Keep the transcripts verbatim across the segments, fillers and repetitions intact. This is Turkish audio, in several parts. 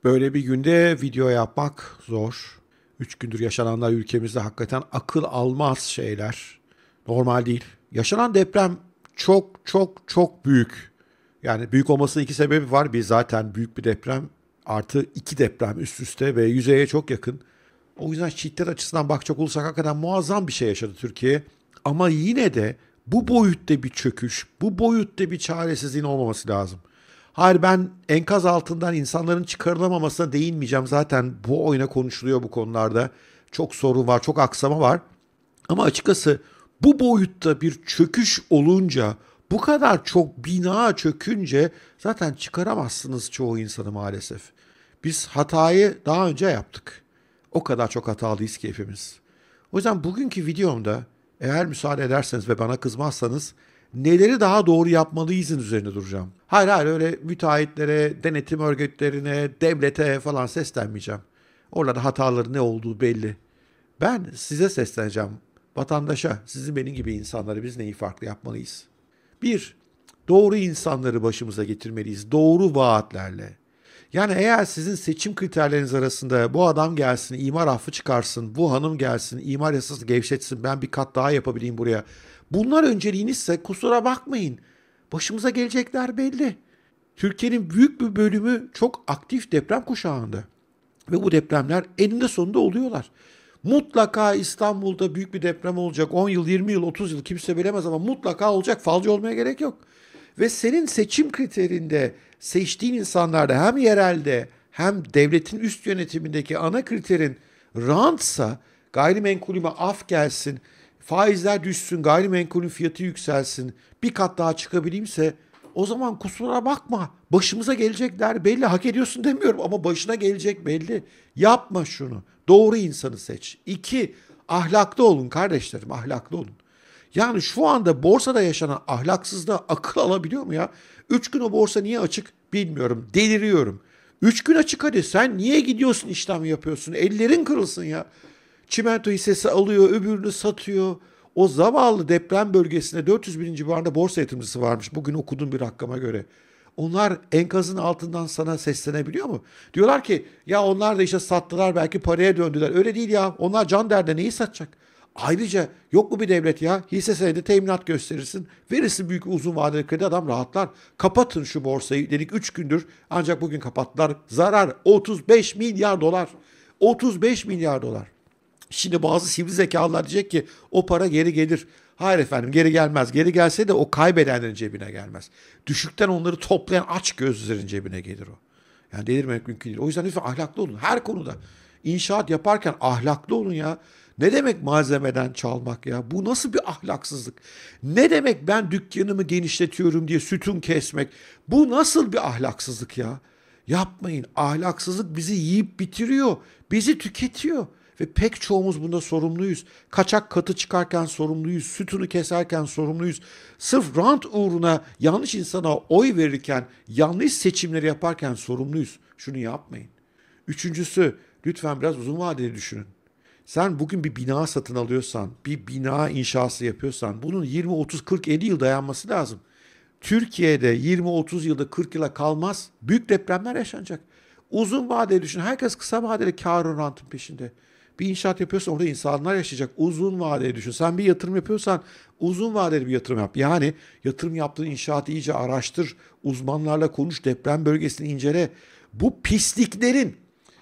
Böyle bir günde video yapmak zor. Üç gündür yaşananlar ülkemizde hakikaten akıl almaz şeyler. Normal değil. Yaşanan deprem çok çok çok büyük. Yani büyük olmasının iki sebebi var. Bir zaten büyük bir deprem artı iki deprem üst üste ve yüzeye çok yakın. O yüzden şiddet açısından bakacak olursak hakikaten muazzam bir şey yaşadı Türkiye. Ama yine de bu boyutta bir çöküş, bu boyutta bir çaresizliğin olmaması lazım. Hayır, ben enkaz altından insanların çıkarılamamasına değinmeyeceğim. Zaten bu oyuna konuşuluyor bu konularda. Çok sorun var, çok aksama var. Ama açıkçası bu boyutta bir çöküş olunca, bu kadar çok bina çökünce zaten çıkaramazsınız çoğu insanı maalesef. Biz hatayı daha önce yaptık. O kadar çok hatalıyız ki hepimiz. O yüzden bugünkü videomda eğer müsaade ederseniz ve bana kızmazsanız neleri daha doğru yapmalıyızın üzerine duracağım. Hayır hayır öyle müteahhitlere, denetim örgütlerine, devlete falan seslenmeyeceğim. Orada hataların ne olduğu belli. Ben size sesleneceğim. Vatandaşa, sizin benim gibi insanlara biz neyi farklı yapmalıyız? Bir, doğru insanları başımıza getirmeliyiz. Doğru vaatlerle. Yani eğer sizin seçim kriterleriniz arasında bu adam gelsin, imar affı çıkarsın, bu hanım gelsin, imar yasası gevşetsin, ben bir kat daha yapabileyim buraya. Bunlar önceliğinizse kusura bakmayın. Başımıza gelecekler belli. Türkiye'nin büyük bir bölümü çok aktif deprem kuşağında. Ve bu depremler eninde sonunda oluyorlar. Mutlaka İstanbul'da büyük bir deprem olacak. on yıl, yirmi yıl, otuz yıl kimse bilemez ama mutlaka olacak. Falcı olmaya gerek yok. Ve senin seçim kriterinde seçtiğin insanlarda hem yerelde hem devletin üst yönetimindeki ana kriterin rantsa, gayrimenkulüme af gelsin, faizler düşsün, gayrimenkulün fiyatı yükselsin, bir kat daha çıkabileyimse o zaman kusura bakma, başımıza gelecekler belli. Hak ediyorsun demiyorum ama başına gelecek belli. Yapma şunu. Doğru insanı seç. İki, ahlaklı olun kardeşlerim, ahlaklı olun. Yani şu anda borsada yaşanan ahlaksızlığa akıl alabiliyor mu ya? Üç gün o borsa niye açık bilmiyorum. Deliriyorum. Üç gün açık hadi, sen niye gidiyorsun işlem yapıyorsun? Ellerin kırılsın ya. Çimento hissesi alıyor, öbürünü satıyor. O zavallı deprem bölgesinde dört yüz bin civarında borsa yatırımcısı varmış. Bugün okudum bir rakama göre. Onlar enkazın altından sana seslenebiliyor mu? Diyorlar ki ya onlar da işte sattılar, belki paraya döndüler. Öyle değil ya. Onlar can derde neyi satacak? Ayrıca yok mu bir devlet ya? Hisse senedi teminat gösterirsin. Verirsin büyük uzun vadeli kredi, adam rahatlar. Kapatın şu borsayı dedik üç gündür. Ancak bugün kapattılar. Zarar otuz beş milyar dolar. otuz beş milyar dolar. Şimdi bazı sivri zekalılar diyecek ki o para geri gelir. Hayır efendim, geri gelmez. Geri gelse de o kaybedenlerin cebine gelmez. Düşükten onları toplayan aç gözlerin cebine gelir o. Yani delirmemek mümkün değil. O yüzden lütfen ahlaklı olun her konuda. İnşaat yaparken ahlaklı olun ya. Ne demek malzemeden çalmak ya? Bu nasıl bir ahlaksızlık? Ne demek ben dükkanımı genişletiyorum diye sütun kesmek? Bu nasıl bir ahlaksızlık ya? Yapmayın. Ahlaksızlık bizi yiyip bitiriyor. Bizi tüketiyor. Ve pek çoğumuz bunda sorumluyuz. Kaçak katı çıkarken sorumluyuz. Sütunu keserken sorumluyuz. Sırf rant uğruna yanlış insana oy verirken, yanlış seçimleri yaparken sorumluyuz. Şunu yapmayın. Üçüncüsü, lütfen biraz uzun vadeli düşünün. Sen bugün bir bina satın alıyorsan, bir bina inşası yapıyorsan bunun yirmi, otuz, kırk, elli yıl dayanması lazım. Türkiye'de yirmi, otuz yılda, kırk yıla kalmaz. Büyük depremler yaşanacak. Uzun vadeli düşün. Herkes kısa vadeli kârın, rantın peşinde. Bir inşaat yapıyorsan orada insanlar yaşayacak. Uzun vadeli düşün. Sen bir yatırım yapıyorsan uzun vadeli bir yatırım yap. Yani yatırım yaptığın inşaatı iyice araştır. Uzmanlarla konuş. Deprem bölgesini incele. Bu pisliklerin,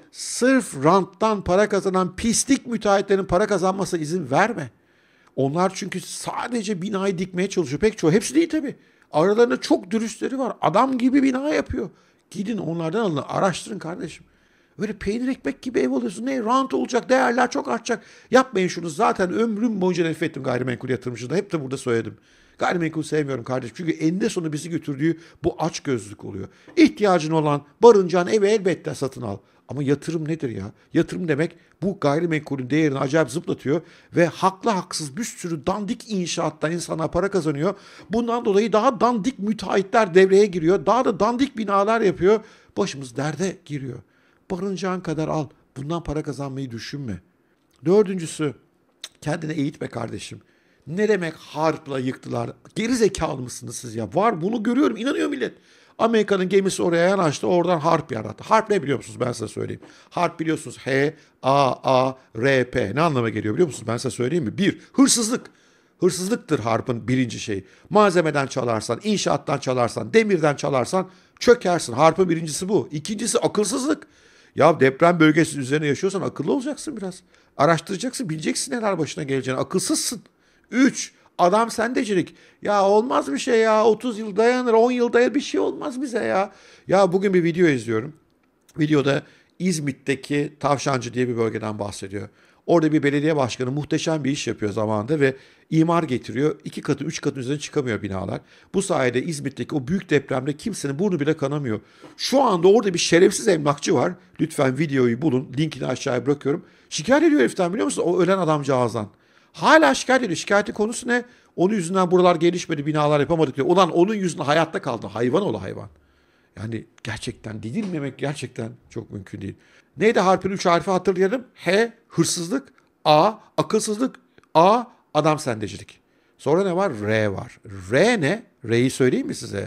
sırf ranttan para kazanan pislik müteahhitlerin para kazanmasına izin verme. Onlar çünkü sadece binayı dikmeye çalışıyor. Pek çoğu. Hepsi değil tabii. Aralarında çok dürüstleri var. Adam gibi bina yapıyor. Gidin onlardan alın. Araştırın kardeşim. Öyle peynir ekmek gibi ev alıyorsun. Ne? Rant olacak. Değerler çok artacak. Yapmayın şunu. Zaten ömrüm boyunca nefret ettim gayrimenkul yatırımcılığında. Hep de burada söyledim. Gayrimenkul sevmiyorum kardeşim. Çünkü eninde sonunda bizi götürdüğü bu açgözlülük oluyor. İhtiyacın olan, barınacağın evi elbette satın al. Ama yatırım nedir ya? Yatırım demek bu gayrimenkulün değerini acayip zıplatıyor ve haklı haksız bir sürü dandik inşaattan insanlar para kazanıyor. Bundan dolayı daha dandik müteahhitler devreye giriyor. Daha da dandik binalar yapıyor. Başımız derde giriyor. Barınacağın kadar al. Bundan para kazanmayı düşünme. Dördüncüsü, kendine eğitme kardeşim. Ne demek harpla yıktılar? Geri zekalı mısınız siz ya? Var, bunu görüyorum. İnanıyor millet. Amerika'nın gemisi oraya yanaştı, oradan harp yarattı. Harp ne biliyor musunuz? Ben size söyleyeyim. Harp biliyorsunuz H, A, A, R, P. Ne anlama geliyor biliyor musunuz? Ben size söyleyeyim mi? Bir, hırsızlık. Hırsızlıktır harpın birinci şeyi. Malzemeden çalarsan, inşaattan çalarsan, demirden çalarsan çökersin. Harpın birincisi bu. İkincisi akılsızlık. Ya deprem bölgesi üzerine yaşıyorsan akıllı olacaksın biraz. Araştıracaksın, bileceksin neler başına geleceğini. Akılsızsın. Üç, adam sendecilik. Ya olmaz bir şey ya. otuz yıl dayanır, on yıl dayanır, bir şey olmaz bize ya. Ya bugün bir video izliyorum. Videoda İzmit'teki Tavşancı diye bir bölgeden bahsediyor. Orada bir belediye başkanı muhteşem bir iş yapıyor zamanında ve imar getiriyor. İki katı, üç katın üzerine çıkamıyor binalar. Bu sayede İzmit'teki o büyük depremde kimsenin burnu bile kanamıyor. Şu anda orada bir şerefsiz emlakçı var. Lütfen videoyu bulun. Linkini aşağıya bırakıyorum. Şikayet ediyor heriften, biliyor musun? O ölen adamcağızdan. Hala şikayet ediyor. Şikayetin konusu ne? Onun yüzünden buralar gelişmedi, binalar yapamadık diyor. Ulan onun yüzünden hayatta kaldı. Hayvan ola hayvan. Yani gerçekten didilmemek gerçekten çok mümkün değil. Neydi harfin üç harfi hatırlayalım. H, hırsızlık. A, akılsızlık. A, adam sendecilik. Sonra ne var? R var. R ne? R'yi söyleyeyim mi size?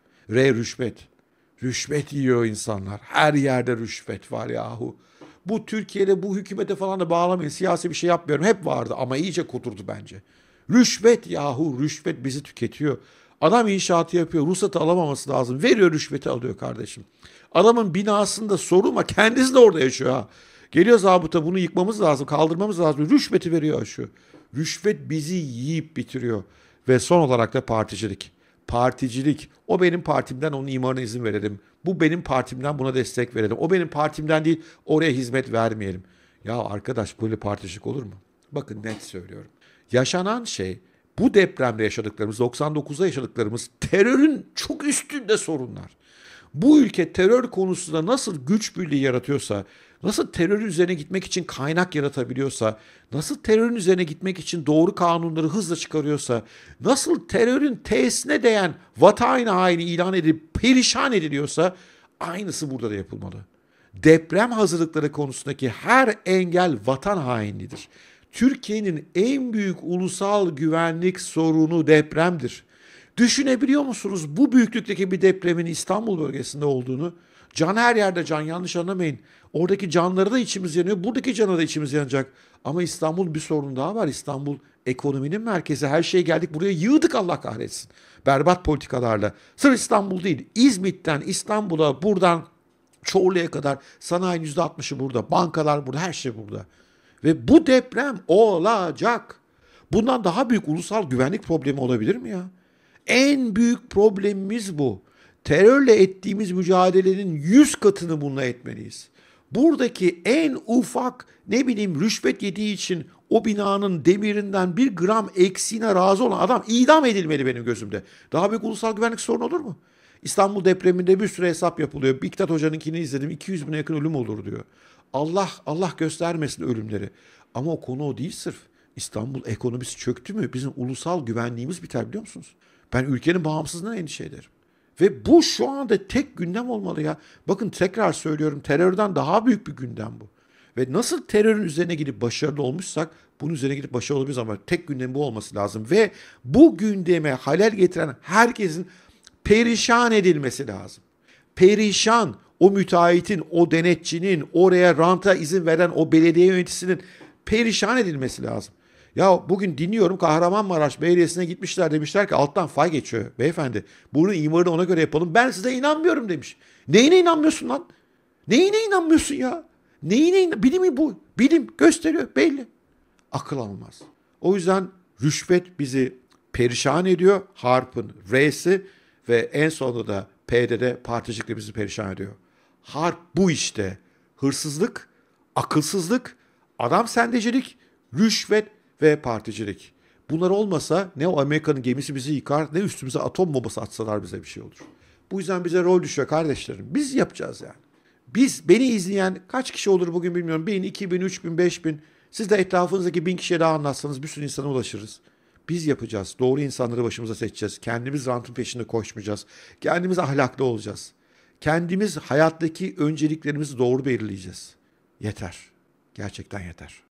R rüşvet. Rüşvet yiyor insanlar. Her yerde rüşvet var yahu. Bu Türkiye'de bu hükümete falan da bağlamayın. Siyasi bir şey yapmıyorum. Hep vardı ama iyice kuturdu bence. Rüşvet yahu. Rüşvet bizi tüketiyor. Adam inşaatı yapıyor. Ruhsatı alamaması lazım. Veriyor, rüşveti alıyor kardeşim. Adamın binasında sorun var. Kendisi de orada yaşıyor ha. Geliyor zabıta, bunu yıkmamız lazım, kaldırmamız lazım. Rüşveti veriyor aşıyor. Rüşvet bizi yiyip bitiriyor. Ve son olarak da particilik. Particilik. O benim partimden onun imarına izin verelim. Bu benim partimden buna destek verelim. O benim partimden değil, oraya hizmet vermeyelim. Ya arkadaş, böyle particilik olur mu? Bakın net söylüyorum. Yaşanan şey, bu depremde yaşadıklarımız, doksan dokuzda yaşadıklarımız terörün çok üstünde sorunlar. Bu ülke terör konusunda nasıl güç birliği yaratıyorsa, nasıl terörün üzerine gitmek için kaynak yaratabiliyorsa, nasıl terörün üzerine gitmek için doğru kanunları hızla çıkarıyorsa, nasıl terörün tesisine değen vatan haini ilan edilip perişan ediliyorsa, aynısı burada da yapılmalı. Deprem hazırlıkları konusundaki her engel vatan hainliğidir. Türkiye'nin en büyük ulusal güvenlik sorunu depremdir. Düşünebiliyor musunuz bu büyüklükteki bir depremin İstanbul bölgesinde olduğunu? Can her yerde can, yanlış anlamayın. Oradaki canları da içimiz yanıyor, buradaki canı da içimiz yanacak. Ama İstanbul bir sorun daha var. İstanbul ekonominin merkezi. Her şeye geldik, buraya yığdık Allah kahretsin. Berbat politikalarla. Sırf İstanbul değil, İzmit'ten İstanbul'a, buradan Çorlu'ya kadar sanayinin yüzde altmışı burada. Bankalar burada, her şey burada. Ve bu deprem olacak. Bundan daha büyük ulusal güvenlik problemi olabilir mi ya? En büyük problemimiz bu. Terörle ettiğimiz mücadelenin yüz katını bununla etmeliyiz. Buradaki en ufak, ne bileyim, rüşvet yediği için o binanın demirinden bir gram eksiğine razı olan adam idam edilmeli benim gözümde. Daha büyük ulusal güvenlik sorunu olur mu? İstanbul depreminde bir sürü hesap yapılıyor. Miktat Hoca'nınkini izledim. iki yüz bine yakın ölüm olur diyor. Allah Allah göstermesin ölümleri. Ama o konu o değil sırf. İstanbul ekonomisi çöktü mü bizim ulusal güvenliğimiz biter, biliyor musunuz? Ben ülkenin bağımsızlığına endişe ederim. Ve bu şu anda tek gündem olmalı ya. Bakın, tekrar söylüyorum, terörden daha büyük bir gündem bu. Ve nasıl terörün üzerine gidip başarılı olmuşsak bunun üzerine gidip başarılı olabiliriz, ama tek gündem bu olması lazım. Ve bu gündeme halel getiren herkesin perişan edilmesi lazım. Perişan, o müteahhitin, o denetçinin, oraya ranta izin veren o belediye yöneticisinin perişan edilmesi lazım. Ya bugün dinliyorum, Kahramanmaraş Belediyesi'ne gitmişler, demişler ki alttan fay geçiyor. Beyefendi, bunun imarını ona göre yapalım. Ben size inanmıyorum demiş. Neyine inanmıyorsun lan? Neyine inanmıyorsun ya? Neyine inan? Bilimi bu. Bilim gösteriyor, belli. Akıl almaz. O yüzden rüşvet bizi perişan ediyor. Harp'ın R'si ve en sonunda da P'de de particilikle bizi perişan ediyor. Harp bu işte. Hırsızlık, akılsızlık, adam sendecilik, rüşvet ve particilik. Bunlar olmasa ne o Amerika'nın gemisi bizi yıkar, ne üstümüze atom bombası atsalar bize bir şey olur. Bu yüzden bize rol düşüyor kardeşlerim. Biz yapacağız yani. Biz, beni izleyen kaç kişi olur bugün bilmiyorum. Bin, iki bin, üç bin, beş bin. Siz de etrafınızdaki bin kişiye daha anlatsanız bir sürü insana ulaşırız. Biz yapacağız. Doğru insanları başımıza seçeceğiz. Kendimiz rantın peşinde koşmayacağız. Kendimiz ahlaklı olacağız. Kendimiz hayattaki önceliklerimizi doğru belirleyeceğiz. Yeter. Gerçekten yeter.